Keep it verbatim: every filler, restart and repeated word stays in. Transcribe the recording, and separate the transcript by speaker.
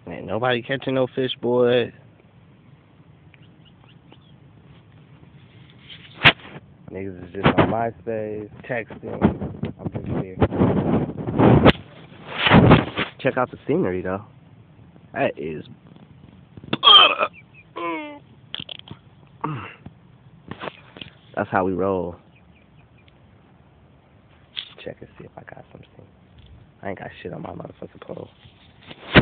Speaker 1: Ain't nobody catching no fish, boy. Niggas is just on MySpace, texting. I'm just here. Check out the scenery, though. That is butter. That's how we roll. Check and see if I got something. I ain't got shit on my motherfucking pole.